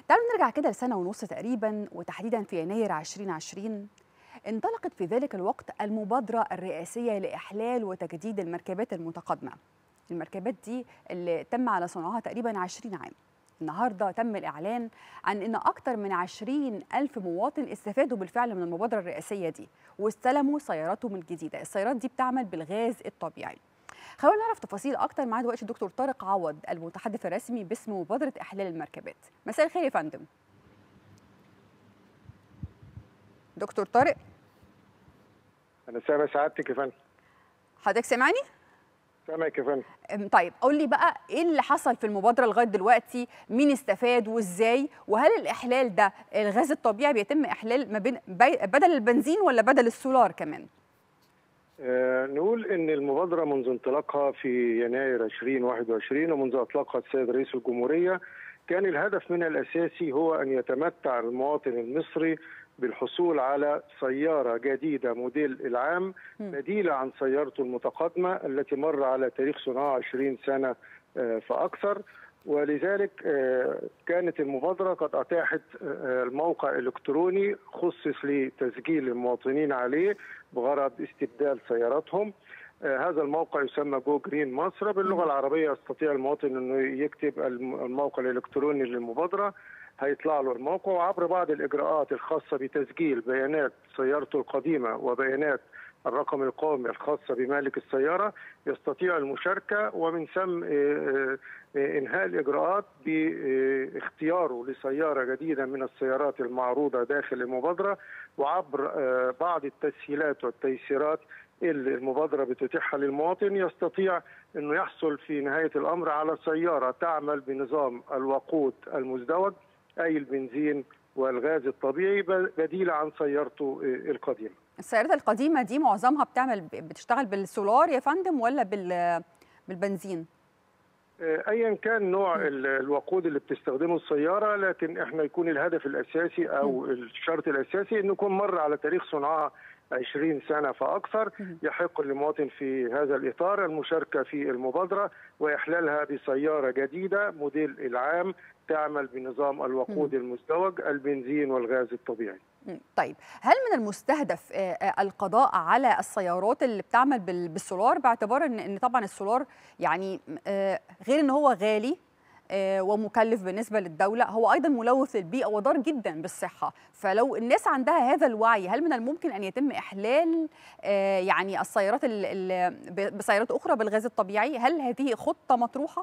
تعالوا نرجع كده لسنة ونص تقريبا، وتحديدا في يناير 2020 انطلقت في ذلك الوقت المبادرة الرئاسية لإحلال وتجديد المركبات المتقدمة. المركبات دي اللي تم على صنعها تقريبا 20 عام. النهاردة تم الإعلان عن أن أكثر من 20,000 مواطن استفادوا بالفعل من المبادرة الرئاسية دي واستلموا سياراتهم الجديدة. السيارات دي بتعمل بالغاز الطبيعي. خلونا نعرف تفاصيل أكتر معانا دلوقتي الدكتور طارق عوض، المتحدث الرسمي باسم مبادرة إحلال المركبات. مساء الخير يا فندم. دكتور طارق. أنا سامع سعادتك يا فندم. حضرتك سامعني؟ سامعك يا فندم. طيب قول لي بقى ايه اللي حصل في المبادره لغايه دلوقتي؟ مين استفاد وازاي؟ وهل الاحلال ده الغاز الطبيعي بيتم احلال ما بين بدل البنزين ولا بدل السولار كمان؟ نقول ان المبادره منذ انطلاقها في يناير 2021 ومنذ اطلاقها السيد رئيس الجمهوريه كان الهدف منها الاساسي هو ان يتمتع المواطن المصري بالحصول على سياره جديده موديل العام بديله عن سيارته المتقدمه التي مر على تاريخ صنعها 20 سنه فاكثر. ولذلك كانت المبادرة قد أتاحت الموقع الإلكتروني خصص لتسجيل المواطنين عليه بغرض استبدال سياراتهم. هذا الموقع يسمى جو جرين مصر. باللغة العربية يستطيع المواطن أنه يكتب الموقع الإلكتروني للمبادرة، هيطلع له الموقع، وعبر بعض الإجراءات الخاصة بتسجيل بيانات سيارته القديمة وبيانات الرقم القومي الخاصة بمالك السيارة يستطيع المشاركة، ومن ثم إنهاء الإجراءات باختياره لسيارة جديدة من السيارات المعروضة داخل المبادرة، وعبر بعض التسهيلات والتيسيرات اللي المبادرة بتتيحها للمواطن يستطيع أنه يحصل في نهاية الأمر على سيارة تعمل بنظام الوقود المزدوج، أي البنزين والغاز الطبيعي، بديلة عن سيارته القديمة. السيارات القديمة دي معظمها بتشتغل بالسولار يا فندم ولا بالبنزين؟ ايا كان نوع الوقود اللي بتستخدمه السياره، لكن احنا يكون الهدف الاساسي او الشرط الاساسي انه يكون مر على تاريخ صنعها 20 سنه فاكثر. يحق للمواطن في هذا الاطار المشاركه في المبادره واحلالها بسياره جديده موديل العام تعمل بنظام الوقود المزدوج البنزين والغاز الطبيعي. طيب هل من المستهدف القضاء على السيارات اللي بتعمل بالسولار، باعتبار ان طبعا السولار يعني غير ان هو غالي ومكلف بالنسبه للدوله، هو ايضا ملوث للبيئه وضار جدا بالصحه. فلو الناس عندها هذا الوعي، هل من الممكن ان يتم احلال يعني السيارات بسيارات اخرى بالغاز الطبيعي؟ هل هذه خطه مطروحه؟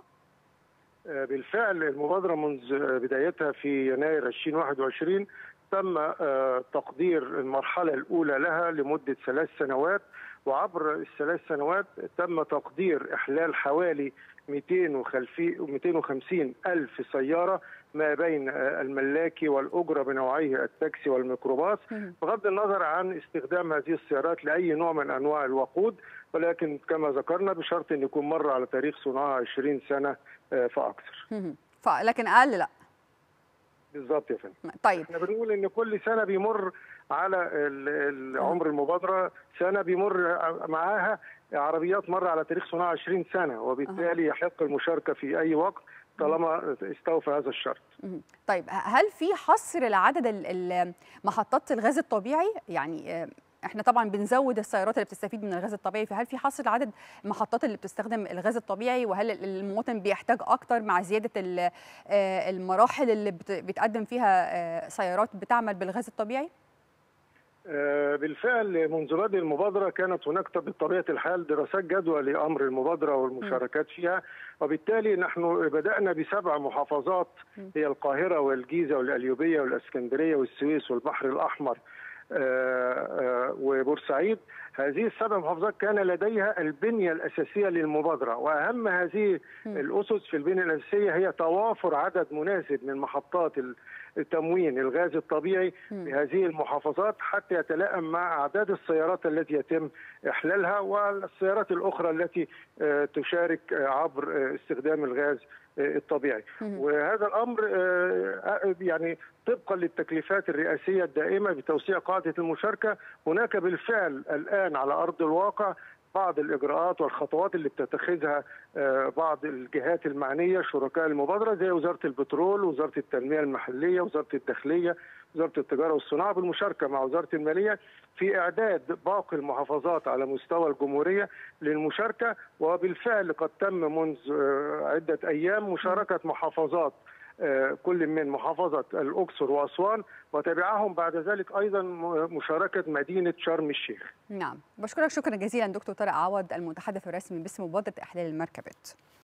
بالفعل المبادره منذ بدايتها في يناير 2021 تم تقدير المرحلة الأولى لها لمدة 3 سنوات، وعبر الثلاث سنوات تم تقدير إحلال حوالي 250 ألف سيارة ما بين الملاكي والأجرة بنوعيه التاكسي والميكروباص، بغض النظر عن استخدام هذه السيارات لأي نوع من أنواع الوقود، ولكن كما ذكرنا بشرط أن يكون مر على تاريخ صنعها 20 سنة فأكثر. لكن أقل لا. بالظبط يا فندم. طيب احنا بنقول ان كل سنه بيمر على عمر المبادره سنه بيمر معاها عربيات مر على تاريخ صناعه 20 سنه، وبالتالي يحق المشاركه في اي وقت طالما استوفى هذا الشرط. طيب هل في حصر لعدد محطات الغاز الطبيعي؟ يعني احنا طبعا بنزود السيارات اللي بتستفيد من الغاز الطبيعي، فهل في حصر لعدد المحطات اللي بتستخدم الغاز الطبيعي؟ وهل المواطن بيحتاج اكتر مع زياده المراحل اللي بتقدم فيها سيارات بتعمل بالغاز الطبيعي؟ بالفعل منذ بدء المبادرة كانت هناك بطبيعة الحال دراسات جدوى لأمر المبادرة والمشاركات فيها، وبالتالي نحن بدأنا ب7 محافظات هي القاهرة والجيزة والقليوبية والإسكندرية والسويس والبحر الأحمر وبورسعيد. هذه ال7 محافظات كان لديها البنية الأساسية للمبادرة، وأهم هذه الأسس في البنية الأساسية هي توافر عدد مناسب من محطات تموين الغاز الطبيعي بهذه المحافظات حتى يتلائم مع أعداد السيارات التي يتم إحلالها والسيارات الأخرى التي تشارك عبر استخدام الغاز الطبيعي. وهذا الأمر يعني طبقا للتكليفات الرئاسية الدائمة بتوسيع قاعدة المشاركة، هناك بالفعل الآن على أرض الواقع بعض الإجراءات والخطوات اللي بتتخذها بعض الجهات المعنية شركاء المبادرة زي وزارة البترول، وزارة التنمية المحلية، وزارة الداخلية، وزارة التجارة والصناعة، بالمشاركة مع وزارة المالية في إعداد باقي المحافظات على مستوى الجمهورية للمشاركة. وبالفعل قد تم منذ عدة أيام مشاركة محافظات، كل من محافظة الأقصر وأسوان، وتبعهم بعد ذلك أيضا مشاركة مدينة شرم الشيخ. نعم، بشكرك شكرا جزيلا دكتور طارق عوض المتحدث الرسمي باسم مبادرة إحلال المركبات.